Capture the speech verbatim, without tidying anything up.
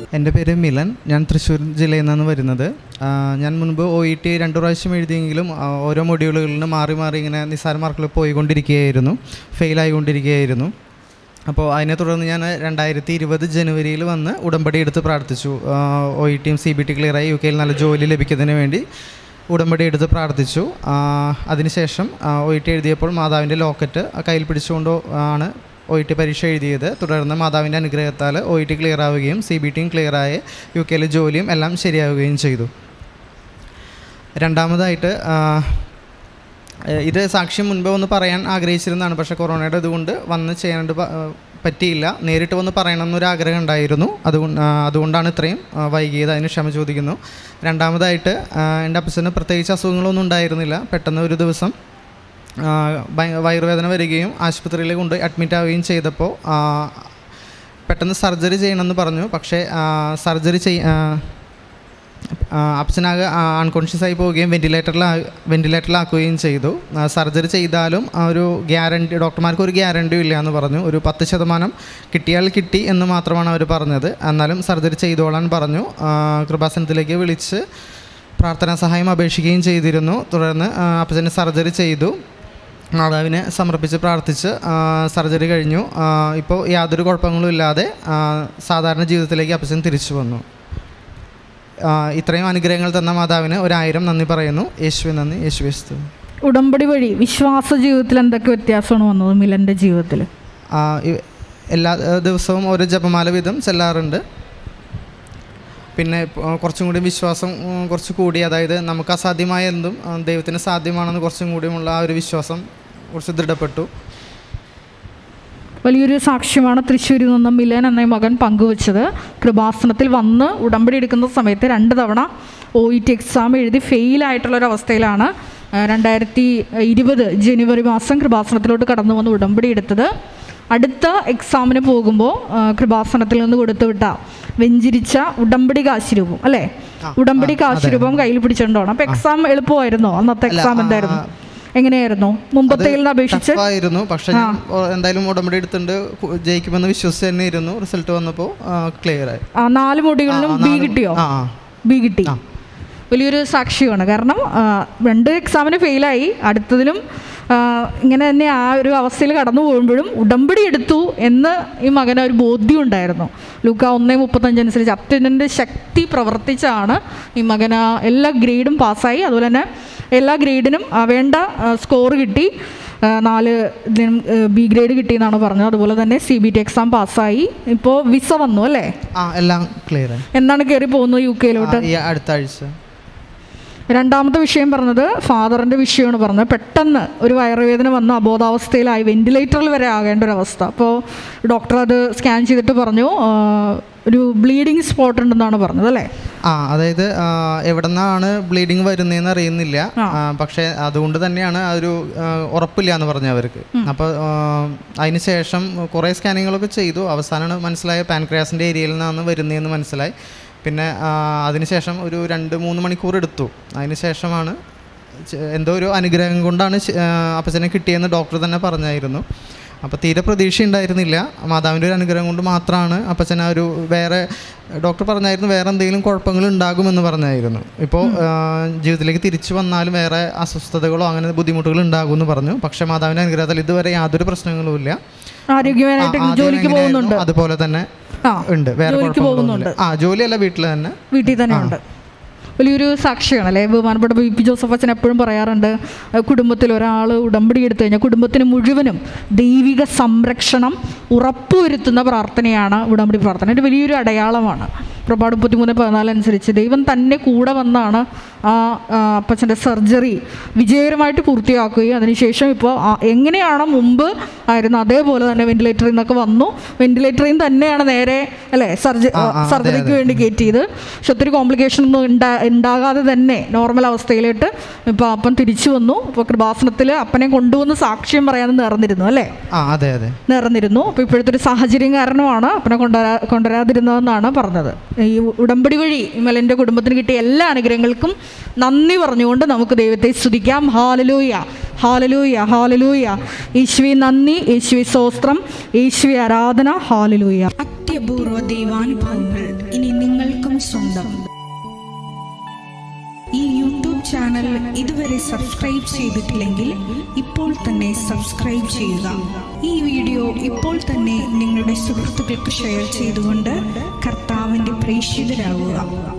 എൻ്റെ പേര് മിലൻ. ഞാൻ തൃശ്ശൂർ ജില്ലയിൽ നിന്നാണ് വരുന്നത്. ഞാൻ മുൻപ് ഒ ഇ ടി രണ്ട് പ്രാവശ്യം എഴുതിയെങ്കിലും ഓരോ മൊഡ്യൂളുകളിൽ നിന്ന് മാറി മാറി ഇങ്ങനെ നിസ്സാര മാർക്കിൽ പോയിക്കൊണ്ടിരിക്കുകയായിരുന്നു, ഫെയിലായിക്കൊണ്ടിരിക്കുകയായിരുന്നു. അപ്പോൾ അതിനെ തുടർന്ന് ഞാൻ രണ്ടായിരത്തി ഇരുപത് ജനുവരിയിൽ വന്ന് ഉടമ്പടി എടുത്ത് പ്രാർത്ഥിച്ചു. ഒ ഇ ടിയും സി ബി ടി ക്ലിയറായി യു കെയിൽ നല്ല ജോലി ലഭിക്കുന്നതിന് വേണ്ടി ഉടമ്പടി എടുത്ത് പ്രാർത്ഥിച്ചു. അതിനുശേഷം ഒ ഇ ടി എഴുതിയപ്പോൾ മാതാവിൻ്റെ ലോക്കറ്റ് കയ്യിൽ പിടിച്ചുകൊണ്ട് ആണ് ഒ ഇ ടി പരീക്ഷ എഴുതിയത്. തുടർന്ന് മാതാവിൻ്റെ അനുഗ്രഹത്താൽ ഒ ഇ ടി ക്ലിയർ ആവുകയും സി ബി ടിയും ക്ലിയറായി യു കെയിലെ ജോലിയും എല്ലാം ശരിയാവുകയും ചെയ്തു. രണ്ടാമതായിട്ട് ഇത് സാക്ഷ്യം മുൻപ് ഒന്ന് പറയാൻ ആഗ്രഹിച്ചിരുന്നതാണ്, പക്ഷേ കൊറോണയുടെ ഇതുകൊണ്ട് വന്ന് ചെയ്യാണ്ട് പറ്റിയില്ല. നേരിട്ട് വന്ന് പറയണമെന്നൊരാഗ്രഹം ഉണ്ടായിരുന്നു. അതുകൊണ്ട് അതുകൊണ്ടാണ് ഇത്രയും വൈകിയത്. അതിന് ക്ഷമ ചോദിക്കുന്നു. രണ്ടാമതായിട്ട് എൻ്റെ അപ്പച്ചന് പ്രത്യേകിച്ച് അസുഖങ്ങളൊന്നും ഉണ്ടായിരുന്നില്ല. പെട്ടെന്ന് ഒരു ദിവസം വയറുവേദന വരികയും ആശുപത്രിയിൽ കൊണ്ട് അഡ്മിറ്റ് ആവുകയും ചെയ്തപ്പോൾ പെട്ടെന്ന് സർജറി ചെയ്യണമെന്ന് പറഞ്ഞു. പക്ഷേ സർജറി ചെയ് അപ്പച്ചനാകെ അൺകോൺഷ്യസ് ആയി പോവുകയും വെൻറ്റിലേറ്ററിൽ വെൻറ്റിലേറ്ററിലാക്കുകയും ചെയ്തു. സർജറി ചെയ്താലും ഒരു ഗ്യാരണ്ടി, ഡോക്ടർമാർക്ക് ഒരു ഗ്യാരണ്ടിയും ഇല്ല എന്ന് പറഞ്ഞു. ഒരു പത്ത് ശതമാനം കിട്ടിയാൽ കിട്ടി എന്ന് മാത്രമാണ് അവർ പറഞ്ഞത്. എന്നാലും സർജറി ചെയ്തോളാൻ പറഞ്ഞു. കൃപാസനത്തിലേക്ക് വിളിച്ച് പ്രാർത്ഥനാ സഹായം അപേക്ഷിക്കുകയും ചെയ്തിരുന്നു. തുടർന്ന് അപ്പച്ചന് സർജറി ചെയ്തു. മാതാവിനെ സമർപ്പിച്ച് പ്രാർത്ഥിച്ച് സർജറി കഴിഞ്ഞു. ഇപ്പോൾ യാതൊരു കുഴപ്പങ്ങളും ഇല്ലാതെ സാധാരണ ജീവിതത്തിലേക്ക് അപ്പച്ചൻ തിരിച്ചു വന്നു. ഇത്രയും അനുഗ്രഹങ്ങൾ തന്ന മാതാവിന് ഒരായിരം നന്ദി പറയുന്നു. യേശുവേ നന്ദി, യേശുവേ സ്തുതി. ഉടമ്പടി വഴി വിശ്വാസ ജീവിതത്തിൽ എന്തൊക്കെ വ്യത്യാസമാണ് വന്നത് മിലൻ്റെ ജീവിതത്തിൽ? എല്ലാ ദിവസവും ഓരോ ജപമാല വീതം ചെല്ലാറുണ്ട്. പിന്നെ കുറച്ചും കൂടി വിശ്വാസം കുറച്ച് കൂടി, അതായത് നമുക്ക് അസാധ്യമായ എന്തും ദൈവത്തിന് സാധ്യമാണെന്ന് കുറച്ചും കൂടിയുമുള്ള ആ ഒരു വിശ്വാസം കുറച്ച് ദൃഢപ്പെട്ടു. വലിയൊരു സാക്ഷ്യമാണ് തൃശ്ശൂരിൽ നിന്ന് മിലൻ എന്ന മകൻ പങ്കുവച്ചത്. കൃപാസനത്തിൽ വന്ന് ഉടമ്പടി എടുക്കുന്ന സമയത്ത് രണ്ട് തവണ ഒ ഇ ടി എക്സാം എഴുതി ഫെയിലായിട്ടുള്ളൊരവസ്ഥയിലാണ് രണ്ടായിരത്തി ഇരുപത് ജനുവരി മാസം കൃപാസനത്തിലോട്ട് കടന്നു വന്ന് ഉടമ്പടി എടുത്തത്. അടുത്ത എക്സാമിന് പോകുമ്പോൾ കൃപാസനത്തിൽ നിന്ന് കൊടുത്തുവിട്ട വെഞ്ചിരിച്ച ഉടമ്പടി കാശുരൂപം അല്ലേ, ഉടമ്പടി കാശുരൂപം കയ്യിൽ പിടിച്ചിട്ടുണ്ടോ? അപ്പോൾ എക്സാം എളുപ്പമായിരുന്നോ? അന്നത്തെ എക്സാം എന്തായിരുന്നു, എങ്ങനെയായിരുന്നു? മുമ്പത്തേൽ അപേക്ഷിച്ച് ആയിരുന്നു. പക്ഷേ എന്തായാലും ഉടമ്പടി എടുത്തിട്ട് ജയിക്കുമെന്ന് വിശ്വസിച്ച് തന്നെ ഇരുന്നു. റിസൾട്ട് വന്നപ്പോൾ ക്ലിയർ ആയി. നാല് മൊഡ്യൂളിലും ബി കിട്ടിയോ? ബി കിട്ടി. വലിയൊരു സാക്ഷ്യമാണ്. കാരണം രണ്ട് എക്സാമിന് ഫെയിലായി, അടുത്തതിലും ഇങ്ങനെ തന്നെ ആ ഒരു അവസ്ഥയിൽ കടന്നു പോകുമ്പോഴും ഉടമ്പടി എടുത്തു എന്ന് ഈ മകന് ഒരു ബോധ്യം ഉണ്ടായിരുന്നു. ലൂക്ക ഒന്ന് മുപ്പത്തഞ്ചനുസരിച്ച് അത്യുന്നതൻ്റെ ശക്തി പ്രവർത്തിച്ചാണ് ഈ മകന് എല്ലാ ഗ്രേഡും പാസ്സായി. അതുപോലെ തന്നെ എല്ലാ ഗ്രേഡിനും വേണ്ട സ്കോർ കിട്ടി. നാല് ഇതിനും ബി ഗ്രേഡ് കിട്ടിയെന്നാണ് പറഞ്ഞത്. അതുപോലെ തന്നെ സി ബി ടി എക്സാം പാസ്സായി. ഇപ്പോൾ വിസ വന്നു അല്ലേ? എല്ലാം ക്ലിയർ. എന്നാണ് കയറി പോകുന്നത് യു കെയിലോട്ട്? അടുത്ത ആഴ്ച. രണ്ടാമത്തെ വിഷയം പറഞ്ഞത് ഫാദറിൻ്റെ വിഷയമാണ് പറഞ്ഞത്. പെട്ടെന്ന് ഒരു വയറുവേദന വന്ന് അബോധാവസ്ഥയിലായി, വെന്റിലേറ്ററിൽ വരെ ആകേണ്ട ഒരവസ്ഥ. അപ്പോൾ ഡോക്ടർ അത് സ്കാൻ ചെയ്തിട്ട് പറഞ്ഞു ഒരു ബ്ലീഡിങ് സ്പോട്ട് ഉണ്ടെന്നാണ് പറഞ്ഞത് അല്ലേ? ആ, അതായത് എവിടെ നിന്നാണ് ബ്ലീഡിങ് വരുന്നതെന്ന് അറിയുന്നില്ല. പക്ഷേ അതുകൊണ്ട് തന്നെയാണ് ഒരു ഉറപ്പില്ല എന്ന് പറഞ്ഞു അവർക്ക്. അപ്പോൾ അതിന് ശേഷം കുറേ സ്കാനിങ്ങുകളൊക്കെ ചെയ്തു. അവസാനമാണ് മനസ്സിലായ പാൻക്രിയാസിൻ്റെ ഏരിയയിൽ നിന്നാണ് വരുന്നതെന്ന് മനസ്സിലായി. പിന്നെ അതിനുശേഷം ഒരു രണ്ട് മൂന്ന് മണിക്കൂർ എടുത്തു. അതിന് ശേഷമാണ് എന്തോ ഒരു അനുഗ്രഹം കൊണ്ടാണ് അപ്പച്ചനെ കിട്ടിയെന്ന് ഡോക്ടർ തന്നെ പറഞ്ഞായിരുന്നു. അപ്പോൾ തീരെ പ്രതീക്ഷ ഉണ്ടായിരുന്നില്ല. മാതാവിൻ്റെ ഒരു അനുഗ്രഹം കൊണ്ട് മാത്രമാണ് അപ്പച്ചന ഒരു വേറെ ഡോക്ടർ പറഞ്ഞായിരുന്നു വേറെ എന്തെങ്കിലും കുഴപ്പങ്ങൾ ഉണ്ടാകുമെന്ന് പറഞ്ഞായിരുന്നു. ഇപ്പോൾ ജീവിതത്തിലേക്ക് തിരിച്ചു വന്നാലും വേറെ അസ്വസ്ഥതകളോ അങ്ങനെ ബുദ്ധിമുട്ടുകൾ ഉണ്ടാകുമെന്ന് പറഞ്ഞു. പക്ഷേ മാതാവിൻ്റെ അനുഗ്രഹത്തിൽ ഇതുവരെ യാതൊരു പ്രശ്നങ്ങളും ഇല്ല. ആരോഗ്യമായിട്ട് ജോലിക്ക് പോകുന്നുണ്ട്. അതുപോലെ തന്നെ ഉണ്ട്. വേറെ കുഴപ്പമൊന്നുമില്ല. ആ, ജോലിയല്ല, വീട്ടിൽ തന്നെ വീട്ടിൽ തന്നെ ഉണ്ട്. വലിയൊരു സാക്ഷിയാണ് അല്ലേ? ബഹുമാനപ്പെട്ട ബി പി ജോസഫ് അച്ഛൻ എപ്പോഴും പറയാറുണ്ട്, കുടുംബത്തിൽ ഒരാൾ ഉടമ്പടി എടുത്തു കഴിഞ്ഞാൽ കുടുംബത്തിന് മുഴുവനും ദൈവിക സംരക്ഷണം ഉറപ്പുവരുത്തുന്ന പ്രാർത്ഥനയാണ് ഉടമ്പടി പ്രാർത്ഥന. ഒരു വലിയൊരു അടയാളമാണ്. പുറപ്പാട് മുപ്പത്തിമൂന്ന് പതിനാല് അനുസരിച്ച് ദൈവം തന്നെ കൂടെ വന്നാണ് ആ അപ്പച്ചൻ്റെ സർജറി വിജയകരമായിട്ട് പൂർത്തിയാക്കുകയും അതിനുശേഷം ഇപ്പോൾ എങ്ങനെയാണോ മുമ്പ് ആയിരുന്നു അതേപോലെ തന്നെ വെന്റിലേറ്ററിൽ നിന്നൊക്കെ വന്നു. വെന്റിലേറ്ററിൽ നിന്ന് തന്നെയാണ് നേരെ അല്ലേ സർജറി സർജറിക്ക് വേണ്ടി കയറ്റിയത്. പക്ഷെ ഒത്തിരി കോംപ്ലിക്കേഷൻ ഒന്നും ഉണ്ടാ ഉണ്ടാകാതെ തന്നെ നോർമൽ അവസ്ഥയിലോട്ട് ഇപ്പോൾ അപ്പൻ തിരിച്ചു വന്നു. ഇപ്പോൾ കൃപാസനത്തിൽ അപ്പനെ കൊണ്ടുവന്ന് സാക്ഷ്യം പറയാൻ നേർന്നിരുന്നു അല്ലേ? അതെ അതെ നേർന്നിരുന്നു. അപ്പോൾ ഇപ്പോഴത്തെ ഒരു സാഹചര്യം കാരണമാണ് അപ്പനെ കൊണ്ടുവരാ കൊണ്ടുവരാതിരുന്നതെന്നാണ് പറഞ്ഞത്. ഈ ഉടമ്പടി വഴി ഇമലിൻ്റെ കുടുംബത്തിന് കിട്ടിയ എല്ലാ അനുഗ്രഹങ്ങൾക്കും നന്ദി പറഞ്ഞുകൊണ്ട് നമുക്ക് ദൈവത്തെ സ്തുതിക്കാം. Hallelujah, hallelujah, hallelujah. യേശുവേ നന്ദി, യേശുവേ സ്തോത്രം, യേശുവേ ആരാധന. ഹാലലൂയ. അത്യപൂർവ ദൈവാനുഭവങ്ങൾ ഇനി നിങ്ങൾക്കും സ്വന്തം. ഈ യൂട്യൂബ് ചാനൽ ഇതുവരെ സബ്സ്ക്രൈബ് ചെയ്തിട്ടില്ലെങ്കിൽ ഇപ്പോൾ തന്നെ സബ്സ്ക്രൈബ് ചെയ്യുക. ഈ വീഡിയോ ഇപ്പോൾ തന്നെ നിങ്ങളുടെ സുഹൃത്തുക്കൾക്ക് ഷെയർ ചെയ്തുകൊണ്ട് കർത്താവിൻ്റെ പ്രേക്ഷിതരാകുക.